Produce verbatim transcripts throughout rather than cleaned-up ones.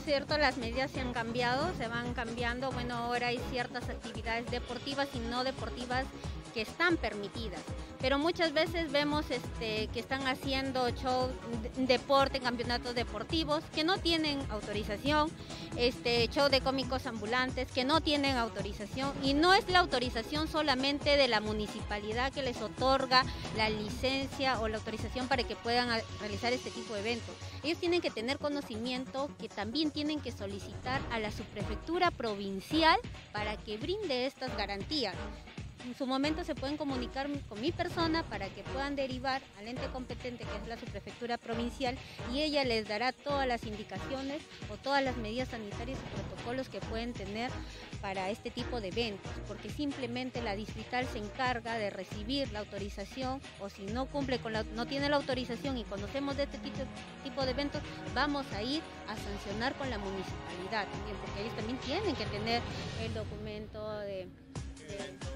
cierto, las medidas se han cambiado, se van cambiando. Bueno, ahora hay ciertas actividades deportivas y no deportivas que están permitidas, pero muchas veces vemos este, que están haciendo show, deporte, campeonatos deportivos que no tienen autorización, este, show de cómicos ambulantes que no tienen autorización, y no es la autorización solamente de la municipalidad que les otorga la licencia o la autorización para que puedan realizar este tipo de eventos. Ellos tienen que tener conocimiento que también tienen que solicitar a la subprefectura provincial para que brinde estas garantías. En su momento se pueden comunicar con mi persona para que puedan derivar al ente competente, que es la subprefectura provincial, y ella les dará todas las indicaciones o todas las medidas sanitarias y protocolos que pueden tener para este tipo de eventos, porque simplemente la distrital se encarga de recibir la autorización, o si no cumple con la, no tiene la autorización y conocemos de este tipo, tipo de eventos, vamos a ir a sancionar con la municipalidad también, porque ellos también tienen que tener el documento de... de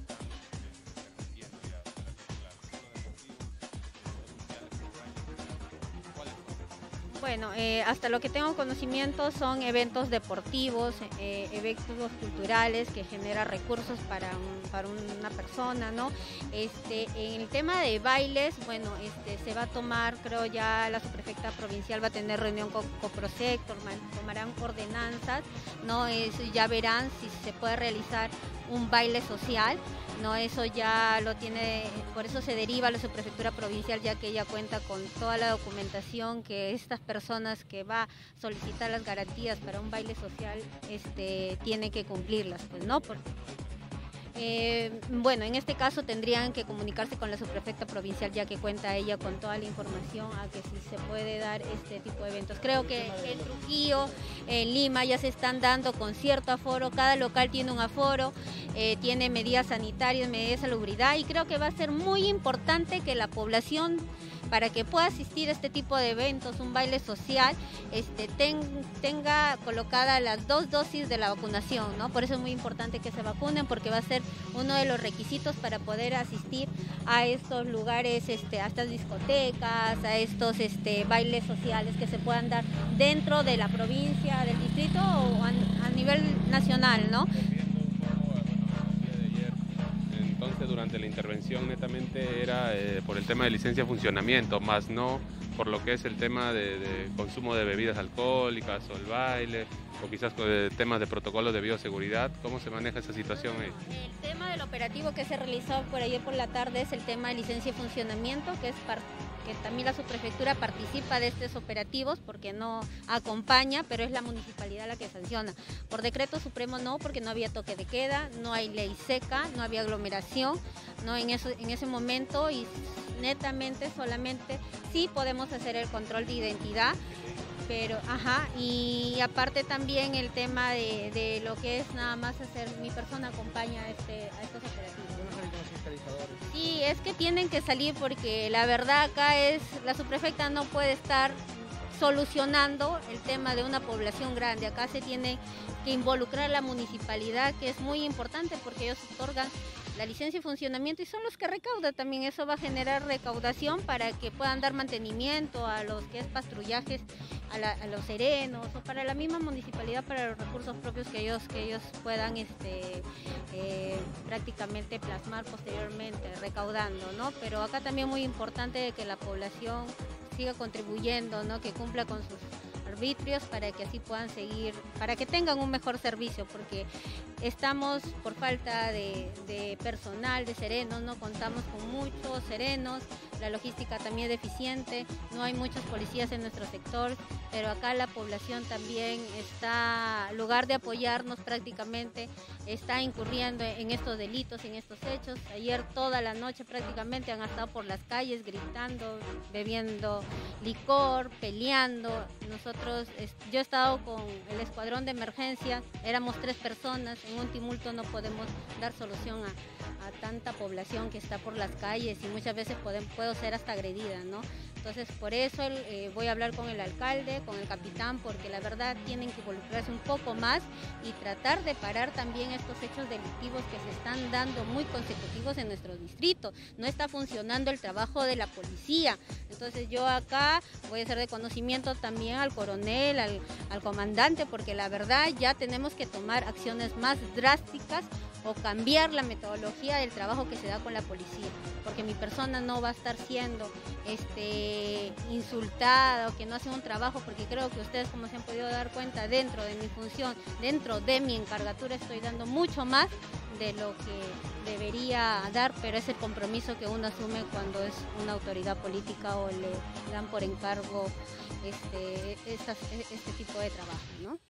Bueno, eh, hasta lo que tengo conocimiento son eventos deportivos, eh, eventos culturales que generan recursos para, un, para una persona, ¿no? Este, en el tema de bailes, bueno, este, se va a tomar, creo ya la subprefecta provincial va a tener reunión con Coprosec, tomarán ordenanzas, ¿no? Eso ya verán si se puede realizar un baile social, ¿no? Eso ya lo tiene, por eso se deriva a la subprefectura provincial, ya que ella cuenta con toda la documentación que estas personas que va a solicitar las garantías para un baile social este, tienen que cumplirlas, pues, ¿no? Porque, eh, bueno, en este caso tendrían que comunicarse con la subprefecta provincial, ya que cuenta ella con toda la información a que sí se puede dar este tipo de eventos. Creo que en Trujillo, en Lima ya se están dando con cierto aforo, cada local tiene un aforo, eh, tiene medidas sanitarias, medidas de salubridad, y creo que va a ser muy importante que la población, para que pueda asistir a este tipo de eventos, un baile social, este, ten, tenga colocadas las dos dosis de la vacunación, ¿no? Por eso es muy importante que se vacunen, porque va a ser uno de los requisitos para poder asistir a estos lugares, este, a estas discotecas, a estos este, bailes sociales que se puedan dar dentro de la provincia, del distrito o a, a nivel nacional, ¿no? Entonces, durante la intervención netamente era eh, por el tema de licencia de funcionamiento, más no por lo que es el tema de, de consumo de bebidas alcohólicas o el baile, o quizás con eh, temas de protocolos de bioseguridad. ¿Cómo se maneja esa situación ahí? El tema del operativo que se realizó por ayer por la tarde es el tema de licencia de funcionamiento, que es parte que también la subprefectura participa de estos operativos porque no acompaña, pero es la municipalidad la que sanciona. Por decreto supremo no, porque no había toque de queda, no hay ley seca, no había aglomeración, no en, eso, en ese momento, y netamente solamente sí podemos hacer el control de identidad. Pero, ajá, y aparte también el tema de, de lo que es nada más hacer, mi persona acompaña a, este, a estos operativos. Sí, es que tienen que salir porque la verdad acá es, la subprefecta no puede estar solucionando el tema de una población grande. Acá se tiene que involucrar la municipalidad, que es muy importante porque ellos otorgan la licencia de funcionamiento y son los que recaudan también. Eso va a generar recaudación para que puedan dar mantenimiento a los que es patrullajes, a, la, a los serenos, o para la misma municipalidad, para los recursos propios que ellos, que ellos puedan este, eh, prácticamente plasmar posteriormente, recaudando, ¿no? Pero acá también muy importante que la población siga contribuyendo, ¿no? Que cumpla con sus arbitrios para que así puedan seguir, para que tengan un mejor servicio, porque estamos por falta de, de personal, de serenos, no contamos con muchos serenos, la logística también es deficiente, no hay muchos policías en nuestro sector, pero acá la población también está, en lugar de apoyarnos prácticamente, está incurriendo en estos delitos, en estos hechos. Ayer toda la noche prácticamente han estado por las calles gritando, bebiendo licor, peleando. Nosotros, yo he estado con el escuadrón de emergencia, éramos tres personas, en un tumulto no podemos dar solución a, a tanta población que está por las calles y muchas veces pueden, puedo ser hasta agredida, ¿no? Entonces por eso eh, voy a hablar con el alcalde, con el capitán, porque la verdad tienen que involucrarse un poco más y tratar de parar también estos hechos delictivos que se están dando muy consecutivos en nuestro distrito. No está funcionando el trabajo de la policía. Entonces yo acá voy a hacer de conocimiento también al coronel coronel, al, al comandante, porque la verdad ya tenemos que tomar acciones más drásticas o cambiar la metodología del trabajo que se da con la policía, porque mi persona no va a estar siendo este, insultada o que no hace un trabajo, porque creo que ustedes, como se han podido dar cuenta, dentro de mi función, dentro de mi encargatura, estoy dando mucho más de lo que debería dar, pero es el compromiso que uno asume cuando es una autoridad política o le dan por encargo este, estas, este tipo de trabajo, ¿no?